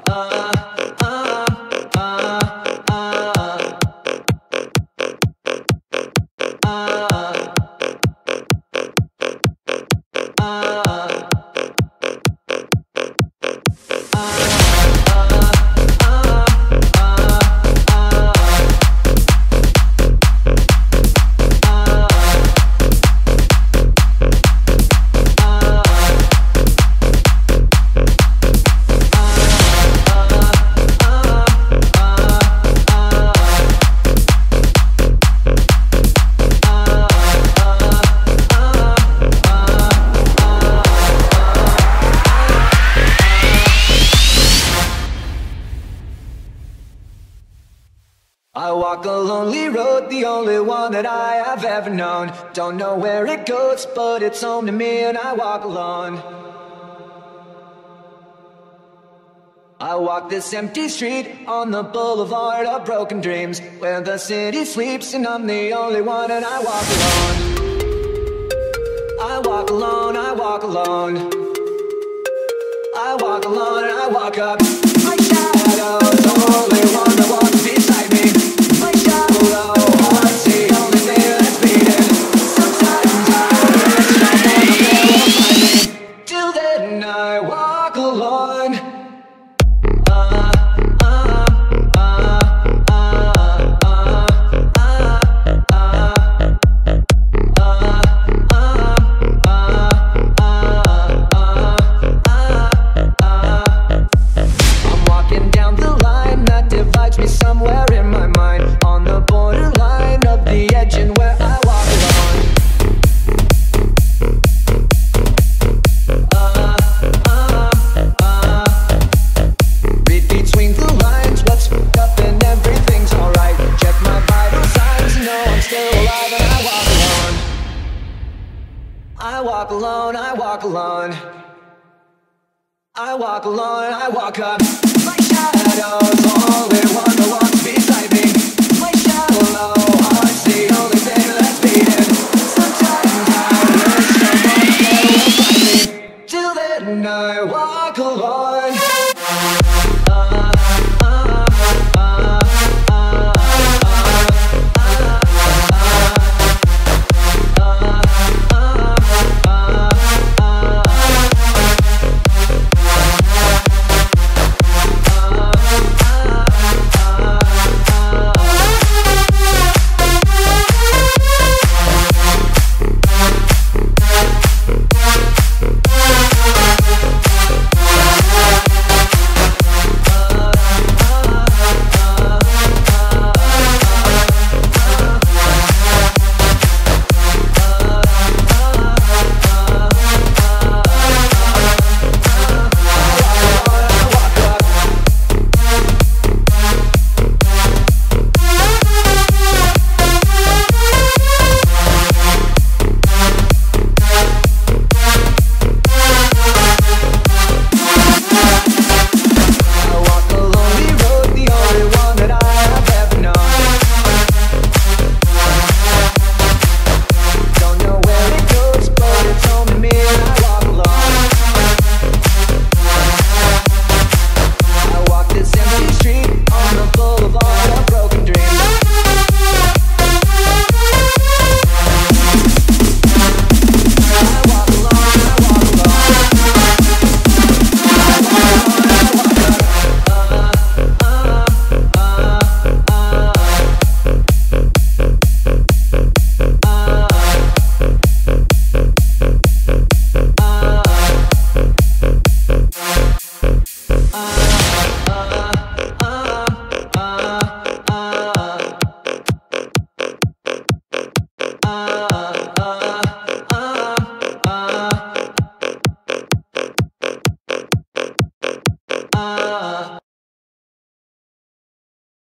I walk a lonely road, the only one that I have ever known. Don't know where it goes, but it's home to me, and I walk alone. I walk this empty street on the boulevard of broken dreams, where the city sleeps and I'm the only one, and I walk alone. I walk alone, I walk alone. I walk alone and I walk up. My shadow's the only one that walks beside me. My shallow heart's the only thing that's beating. Sometimes I wish someone up there will find me. Till then I walk alone. Somewhere in my mind, on the borderline of the edge, and where I walk alone. Read between the lines, what's fucked up and everything's alright. Check my vital signs and know I'm still alive, and I walk alone. I walk alone, I walk alone. I walk alone, I walk up. My shadow's the only one that walks me.